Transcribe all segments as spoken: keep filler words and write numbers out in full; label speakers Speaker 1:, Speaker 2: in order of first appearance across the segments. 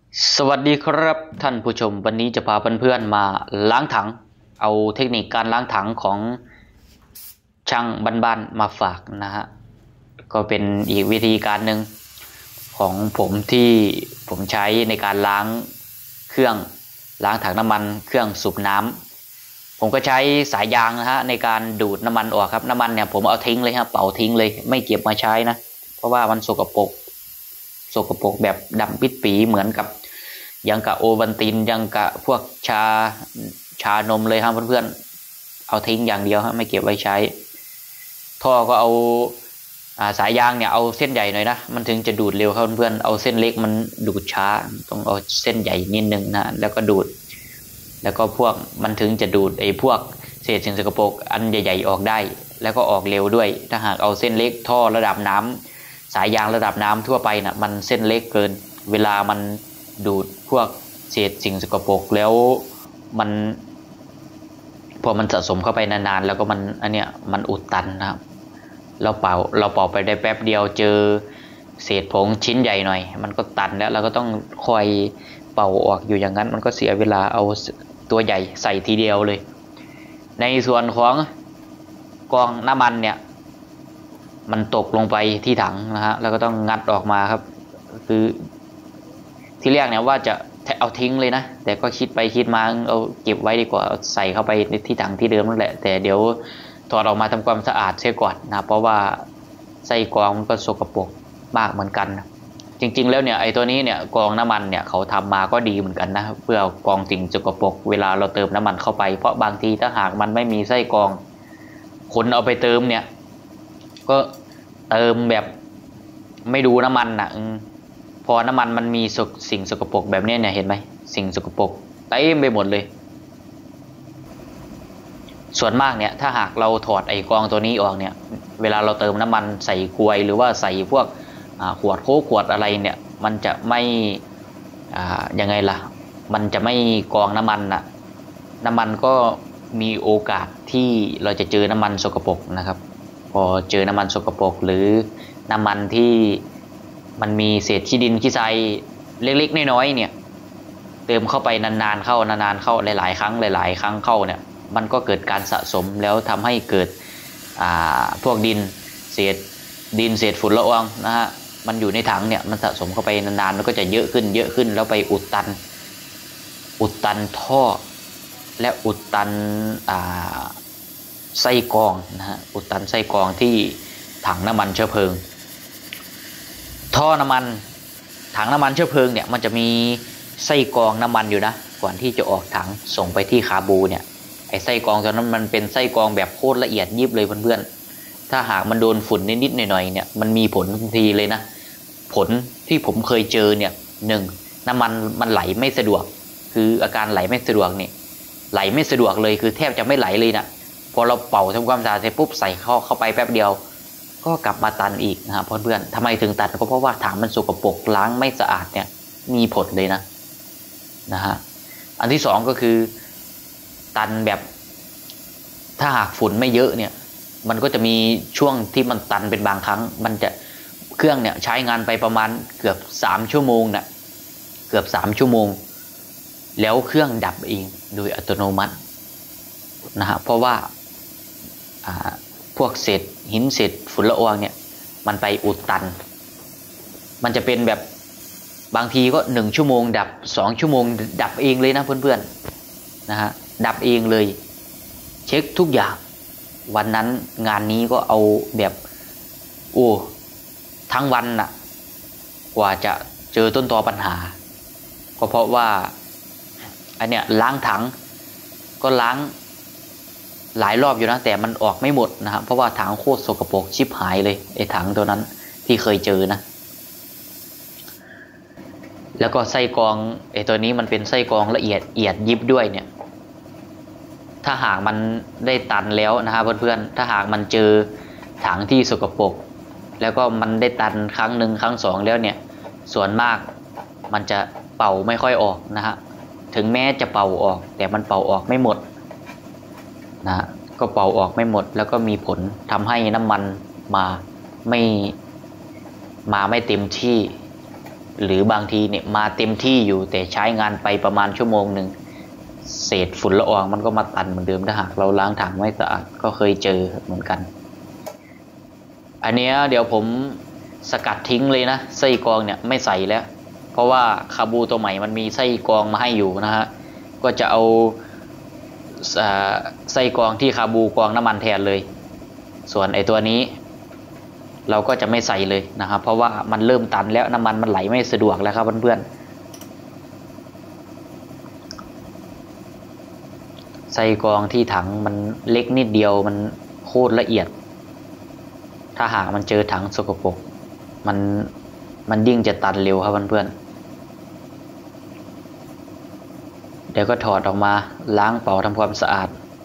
Speaker 1: สวัสดีครับท่านผู้ชมวันนี้จะพาเพื่อนๆมาล้างถังเอาเทคนิคการล้างถังของช่างบ้านๆมาฝากนะฮะก็เป็นอีกวิธีการหนึ่งของผมที่ผมใช้ในการล้างเครื่องล้างถังน้ำมันเครื่องสูบน้ำผมก็ใช้สายยางนะฮะในการดูดน้ำมันออกครับน้ำมันเนี่ยผมเอาทิ้งเลยครับเป่าทิ้งเลยไม่เก็บมาใช้นะเพราะว่ามันสกปรกสกปรกแบบดำปิดปีเหมือนกับยังกะโอวัลตินยังกะพวกชาชานมเลยครับเพื่อนๆเอาทิ้งอย่างเดียวครับไม่เก็บไว้ใช้ท่อก็เอาสายยางเนี่ยเอาเส้นใหญ่หน่อยนะมันถึงจะดูดเร็วครับเพื่อนๆเอาเส้นเล็กมันดูดช้าต้องเอาเส้นใหญ่นิดนึงนะแล้วก็ดูดแล้วก็พวกมันถึงจะดูดไอ้พวกเศษสิ่งสกปรกอันใหญ่ๆออกได้แล้วก็ออกเร็วด้วยถ้าหากเอาเส้นเล็กท่อระดับน้ำสายยางระดับน้ำทั่วไปนะ่ะมันเส้นเล็กเกินเวลามันดูดพวกเศษสิ่งสกปรกแล้วมันพอมันสะสมเข้าไปนานๆแล้วก็มันอันเนี้ยมันอุดตันนะครับเราเป่าเราเป่าไปได้แป๊บเดียวเจอเศษผงชิ้นใหญ่หน่อยมันก็ตันแล้วเราก็ต้องคอยเป่าออกอยู่อย่างนั้นมันก็เสียเวลาเอาตัวใหญ่ใส่ทีเดียวเลยในส่วนของกองน้ำมันเนี่ยมันตกลงไปที่ถังนะฮะแล้วก็ต้องงัดออกมาครับคือที่แรกเนี่ยว่าจะเอาทิ้งเลยนะแต่ก็คิดไปคิดมาเอาเก็บไว้ดีกว่าใส่เข้าไปที่ถังที่เดิมนั่นแหละแต่เดี๋ยวถอดออกมาทำความสะอาดเสียก่อนนะเพราะว่าไส้กรองมันก็สกปรกมากเหมือนกันจริงๆแล้วเนี่ยไอ้ตัวนี้เนี่ยกรองน้ำมันเนี่ยเขาทำมาก็ดีเหมือนกันนะเพื่อกรองสิ่งสกปรกเวลาเราเติมน้ำมันเข้าไปเพราะบางทีถ้าหากมันไม่มีไส้กรองคนเอาไปเติมเนี่ยก็เติมแบบไม่ดูน้ำมันนะพอน้ำมันมันมีสิ่งสกปรกแบบนี้เนี่ยเห็นไหมสิ่งสกปรกเต็มไปหมดเลยส่วนมากเนี่ยถ้าหากเราถอดไอ้กรองตัวนี้ออกเนี่ยเวลาเราเติมน้ำมันใส่กลวยหรือว่าใส่พวกขวดโค้กขวดอะไรเนี่ยมันจะไม่ยังไงล่ะมันจะไม่กรองน้ำมันนะน้ำมันก็มีโอกาสที่เราจะเจอน้ำมันสกปรกนะครับพอเจอน้ำมันสกปรกหรือน้ำมันที่มันมีเศษขี้ดินขี้ทรายเล็กๆน้อยๆเนี่ยเติมเข้าไปนานๆเข้านานๆเข้าหลายๆครั้งหลายๆครั้งเข้าเนี่ยมันก็เกิดการสะสมแล้วทำให้เกิดพวกดินเศษดินเศษฝุ่นละอองนะฮะมันอยู่ในถังเนี่ยมันสะสมเข้าไปนานๆมันก็จะเยอะขึ้นเยอะขึ้นแล้วไปอุดตันอุดตันท่อและอุดตันไส้กรองนะฮะอุดตันไส้กรองที่ถังน้ำมันเชื้อเพลิงท่อน้ำมันถังน้ำมันเชื้อเพลิงเนี่ยมันจะมีไส้กรองน้ำมันอยู่นะก่อนที่จะออกถังส่งไปที่คาบูเนี่ยไอ้ไส้กรองตัวนั้นมันเป็นไส้กรองแบบโคตรละเอียดยิบเลยเพื่อนๆถ้าหากมันโดนฝุ่นนิดๆหน่อยๆเนี่ยมันมีผลทันทีเลยนะผลที่ผมเคยเจอเนี่ยหนึ่งน้ำมันมันไหลไม่สะดวกคืออาการไหลไม่สะดวกเนี่ยไหลไม่สะดวกเลยคือแทบจะไม่ไหลเลยนะพอเราเป่าทำความสะอาดเสร็จปุ๊บใส่เข้าเข้าไปแป๊บเดียวก็กลับมาตันอีกนะครับเพื่อนๆทำไมถึงตันก็เพราะว่าถังมันสกปรกล้างไม่สะอาดเนี่ยมีผลเลยนะนะฮะอันที่สองก็คือตันแบบถ้าหากฝุ่นไม่เยอะเนี่ยมันก็จะมีช่วงที่มันตันเป็นบางครั้งมันจะเครื่องเนี่ยใช้งานไปประมาณเกือบสามชั่วโมงเนี่ยเกือบสามชั่วโมงแล้วเครื่องดับเองโดยอัตโนมัตินะฮะเพราะว่าอ่าพวกเศษหินเศษฝุ่นละอองเนี่ยมันไปอุดตันมันจะเป็นแบบบางทีก็หนึ่งชั่วโมงดับสองชั่วโมงดับเองเลยนะเพื่อนๆนะฮะดับเองเลยเช็คทุกอย่างวันนั้นงานนี้ก็เอาแบบโอ้ทั้งวันน่ะกว่าจะเจอต้นตอปัญหาก็เพราะว่าอันเนี้ยล้างถังก็ล้างหลายรอบอยู่นะแต่มันออกไม่หมดนะครับเพราะว่าถังโคตรสกปรกชิบหายเลยไอ้ถังตัวนั้นที่เคยเจอนะแล้วก็ไส้กรองไอ้ตัวนี้มันเป็นไส้กรองละเอียดเอียดยิบด้วยเนี่ยถ้าหากมันได้ตันแล้วนะครับเพื่อนๆถ้าหากมันเจอถังที่สกปรกแล้วก็มันได้ตันครั้งหนึ่งครั้งสองแล้วเนี่ยส่วนมากมันจะเป่าไม่ค่อยออกนะฮะถึงแม้จะเป่าออกแต่มันเป่าออกไม่หมดนะก็เป่าออกไม่หมดแล้วก็มีผลทำให้น้ำมันมาไม่มาไม่เต็มที่หรือบางทีเนี่ยมาเต็มที่อยู่แต่ใช้งานไปประมาณชั่วโมงหนึ่งเศษฝุ่นละอองมันก็มาตันเหมือนเดิมถ้าหากเราล้างถังไม่สะอาดก็เคยเจอเหมือนกันอันนี้เดี๋ยวผมสกัดทิ้งเลยนะไส้กรองเนี่ยไม่ใส่แล้วเพราะว่าคาบูตัวใหม่มันมีไส้กรองมาให้อยู่นะฮะก็จะเอาไส้กรองที่คาบูกรองน้ำมันแทนเลยส่วนไอตัวนี้เราก็จะไม่ใส่เลยนะครับเพราะว่ามันเริ่มตันแล้วน้ำมันมันไหลไม่สะดวกแล้วครับเพื่อนๆไส้กรองที่ถังมันเล็กนิดเดียวมันโคตรละเอียดถ้าหากมันเจอถังสกปรกมันมันยิ่งจะตันเร็วครับเพื่อนๆเดี๋ยวก็ถอดออกมาล้างเป่าทำความสะอาด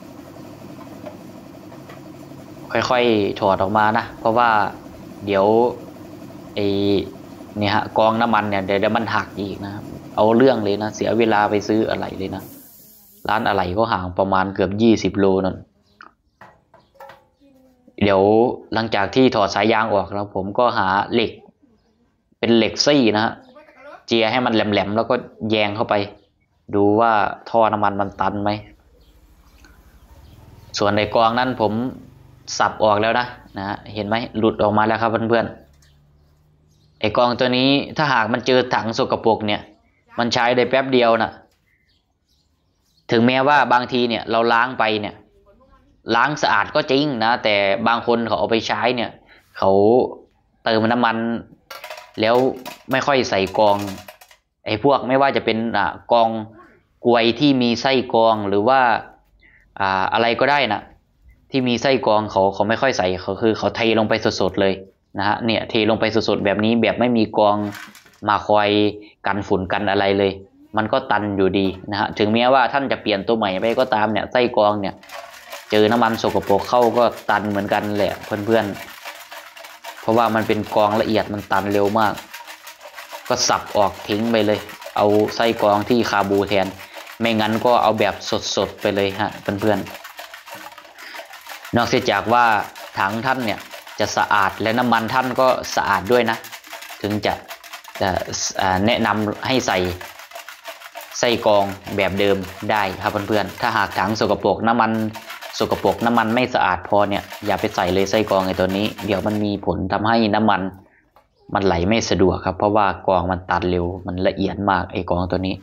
Speaker 1: ค่อยๆถอดออกมานะเพราะว่าเดี๋ยวไอ้เนี่ยฮะกองน้ำมันเนี่ยเดี๋ยวมันหักอีกนะครับเอาเรื่องเลยนะเสียเวลาไปซื้ออะไรเลยนะร้านอะไรก็ห่างประมาณเกือบยี่สิบโลนั่นเดี๋ยวหลังจากที่ถอดสายยางออกแล้วผมก็หาเหล็กเป็นเหล็กซี่นะฮะเจียให้มันแหลมๆแล้วก็แยงเข้าไปดูว่าท่อน้ำมันมันตันไหมส่วนในกรองนั้นผมสับออกแล้วนะนะเห็นไหมหลุดออกมาแล้วครับเพื่อนๆไอ้กรองตัวนี้ถ้าหากมันเจอถังสกปรกเนี่ยมันใช้ได้แป๊บเดียวนะถึงแม้ว่าบางทีเนี่ยเราล้างไปเนี่ยล้างสะอาดก็จริงนะแต่บางคนเขาเอาไปใช้เนี่ยเขาเติมน้ำมันแล้วไม่ค่อยใส่กรองไอ้พวกไม่ว่าจะเป็นอ่ากรองกลวยที่มีไส้กรองหรือว่าอ่าอะไรก็ได้นะที่มีไส้กรองเขาเขาไม่ค่อยใส่เขาคือเขาเทลงไปสดๆเลยนะฮะเนี่ยเทลงไปสดๆแบบนี้แบบไม่มีกรองมาคอยกันฝุ่นกันอะไรเลยมันก็ตันอยู่ดีนะฮะถึงแม้ว่าท่านจะเปลี่ยนตัวใหม่ไปก็ตามเนี่ยไส้กรองเนี่ยเจอน้ำมันสกปรกเข้าก็ตันเหมือนกันแหละเพื่อนๆเพราะว่ามันเป็นกรองละเอียดมันตันเร็วมากก็สับออกทิ้งไปเลยเอาไส้กรองที่คาบูแทนไม่งั้นก็เอาแบบสดๆไปเลยฮะเพื่อนๆนอกจากว่าถังท่านเนี่ยจะสะอาดและน้ำมันท่านก็สะอาดด้วยนะถึงจะจะแนะนำให้ใส่ไส้กรองแบบเดิมได้ครับเพื่อนๆถ้าหากถังสกปรกน้ำมันสกปรกน้ำมันไม่สะอาดพอเนี่ยอย่าไปใส่เลยไส้กรองไอ้ตัวนี้เดี๋ยวมันมีผลทำให้น้ำมันมันไหลไม่สะดวกครับเพราะว่ากรองมันตันเร็วมันละเอียดมากไอ้กรองตัวนี้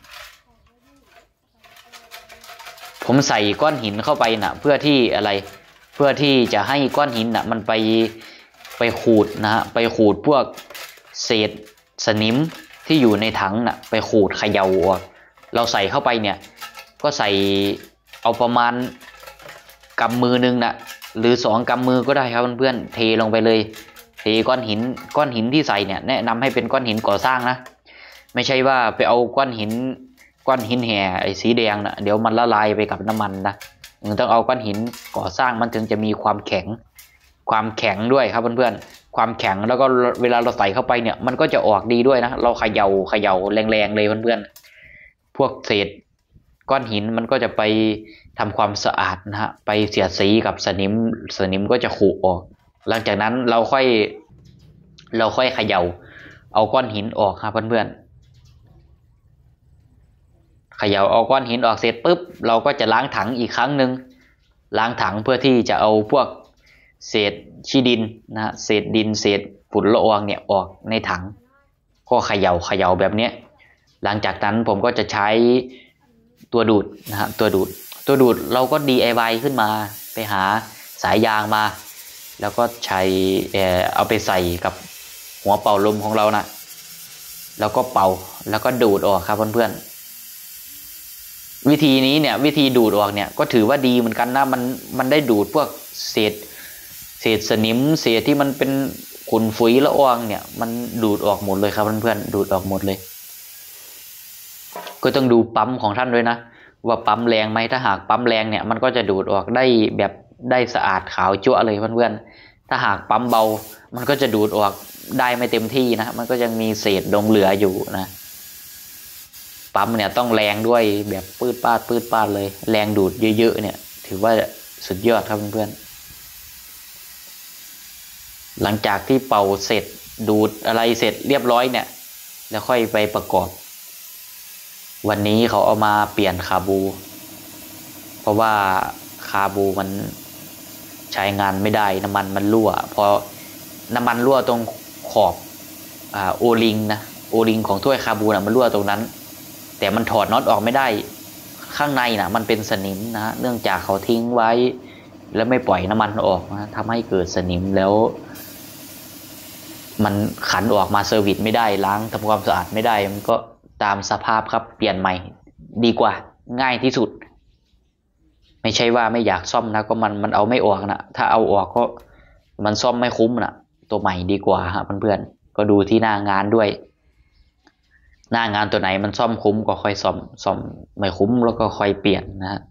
Speaker 1: ผมใส่ก้อนหินเข้าไปนะเพื่อที่อะไรเพื่อที่จะให้ก้อนหินนะมันไปไปขูดนะฮะไปขูดพวกเศษสนิมที่อยู่ในถังนะไปขูดเขย่าออกเราใส่เข้าไปเนี่ยก็ใส่เอาประมาณกำมือนึงนะหรือสองกำมือก็ได้ครับเพื่อนๆเทลงไปเลยเทก้อนหินก้อนหินที่ใส่เนี่ยแนะนำให้เป็นก้อนหินก่อสร้างนะไม่ใช่ว่าไปเอาก้อนหินก้อนหินแห่ไอ้สีแดงนะเดี๋ยวมันละลายไปกับน้ำมันนะต้องเอาก้อนหินก่อสร้างมันถึงจะมีความแข็งความแข็งด้วยครับเพื่อนๆความแข็งแล้วก็เวลาเราใส่เข้าไปเนี่ยมันก็จะออกดีด้วยนะเราเขย่าเขย่าแรงๆเลยเพื่อนๆพวกเศษก้อนหินมันก็จะไปทำความสะอาดนะฮะไปเสียดสีกับสนิมสนิมก็จะขูดออกหลังจากนั้นเราค่อยเราค่อยเขย่าเอาก้อนหินออกครับเพื่อนๆเขย่าเอาก้อนหินออกเสร็จปุ๊บเราก็จะล้างถังอีกครั้งหนึ่งล้างถังเพื่อที่จะเอาพวกเศษขี้ดินนะฮะเศษดินเศษฝุ่นละอองเนี่ยออกในถังก็เขย่าเขย่าแบบนี้หลังจากนั้นผมก็จะใช้ตัวดูดนะฮะตัวดูดตัวดูดเราก็ ดี ไอ วาย ขึ้นมาไปหาสายยางมาแล้วก็ใช้เอ่อเอาไปใส่กับหัวเป่าลมของเรานะแล้วก็เป่าแล้วก็ดูดออกครับเพื่อนๆวิธีนี้เนี่ยวิธีดูดออกเนี่ยก็ถือว่าดีเหมือนกันนะมันมันได้ดูดพวกเศษเศษสนิมเศษที่มันเป็นขุ่นฝุ่ยละอองเนี่ยมันดูดออกหมดเลยครับเพื่อนๆดูดออกหมดเลยก็ต้องดูปั๊มของท่านด้วยนะว่าปั๊มแรงไหมถ้าหากปั๊มแรงเนี่ยมันก็จะดูดออกได้แบบได้สะอาดขาวจั๊วเลยเพื่อนๆถ้าหากปั๊มเบามันก็จะดูดออกได้ไม่เต็มที่นะมันก็ยังมีเศษดงเหลืออยู่นะปั๊มเนี่ยต้องแรงด้วยแบบปืดปาดปืดปาดเลยแรงดูดเยอะๆเนี่ยถือว่าสุดยอดครับเพื่อนๆหลังจากที่เป่าเสร็จดูดอะไรเสร็จเรียบร้อยเนี่ยแล้วค่อยไปประกอบวันนี้เขาเอามาเปลี่ยนคาบูเพราะว่าคาบูมันใช้งานไม่ได้น้ำมันมันรั่วพอน้ำมันรั่วตรงขอบอ่าโอลิงนะโอลิงของถ้วยคาบูนะมันรั่วตรงนั้น แต่มันถอดน็อตออกไม่ได้ข้างในนะมันเป็นสนิมนะเนื่องจากเขาทิ้งไว้แล้วไม่ปล่อยน้ำมันออกนะทำให้เกิดสนิมแล้วมันขันออกมาเซอร์วิสไม่ได้ล้างทำความสะอาดไม่ได้มันก็ตามสภาพครับเปลี่ยนใหม่ดีกว่าง่ายที่สุดไม่ใช่ว่าไม่อยากซ่อมนะก็มันมันเอาไม่ออกนะถ้าเอาออกก็มันซ่อมไม่คุ้มนะตัวใหม่ดีกว่าฮะเพื่อนๆก็ดูที่หน้างานด้วยหน้างานตัวไหนมันซ่อมคุ้มก็ค่อยซ่อมซ่อมไม่คุ้มแล้วก็ค่อยเปลี่ยนนะฮะ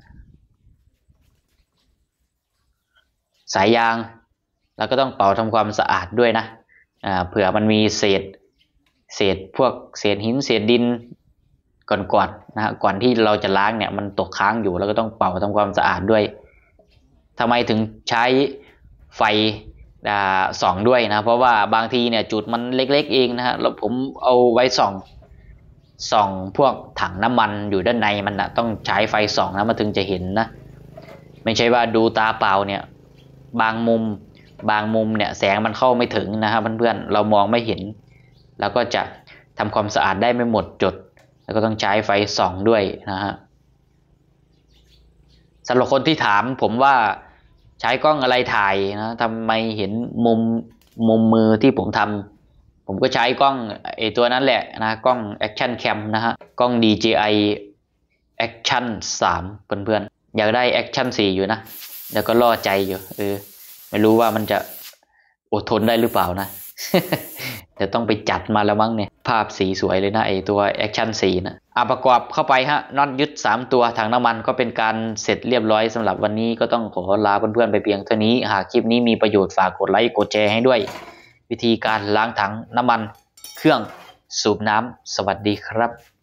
Speaker 1: สายยางเราก็ต้องเป่าทำความสะอาดด้วยนะอ่าเผื่อมันมีเศษเศษพวกเศษหินเศษดินก่อนๆนะฮะก่อนที่เราจะล้างเนี่ยมันตกค้างอยู่แล้วก็ต้องเป่าทำความสะอาดด้วยทำไมถึงใช้ไฟส่องด้วยนะเพราะว่าบางทีเนี่ยจุดมันเล็กๆเองนะฮะแล้วผมเอาไว้ส่องส่องพวกถังน้ำมันอยู่ด้านในมันนะต้องใช้ไฟส่องนะมันถึงจะเห็นนะไม่ใช่ว่าดูตาเปล่าเนี่ยบางมุมบางมุมเนี่ยแสงมันเข้าไม่ถึงนะครับเพื่อนๆเรามองไม่เห็นแล้วก็จะทำความสะอาดได้ไม่หมดจดแล้วก็ต้องใช้ไฟส่องด้วยนะฮะสำหรับคนที่ถามผมว่าใช้กล้องอะไรถ่ายนะทำไมเห็นมุมมุมมือที่ผมทำผมก็ใช้กล้องไอตัวนั้นแหละนะกล้อง Action Cam นะฮะกล้อง ดี เจ ไอ Action สามเพื่อนๆอยากได้ Action สี่อยู่นะแล้วก็ล่อใจอยู่เออไม่รู้ว่ามันจะอดทนได้หรือเปล่านะ จะต้องไปจัดมาแล้วมั้งเนี่ยภาพสีสวยเลยนะไอตัว Action สี่นะอ่ะประกอบเข้าไปฮะน็อตยึดสามตัวถังน้ำมันก็เป็นการเสร็จเรียบร้อยสำหรับวันนี้ก็ต้องขอลาเพื่อนๆไปเพียงเท่านี้หากคลิปนี้มีประโยชน์ฝากกดไลค์กดแชร์ให้ด้วยวิธีการล้างถังน้ำมันเครื่องสูบน้ำสวัสดีครับ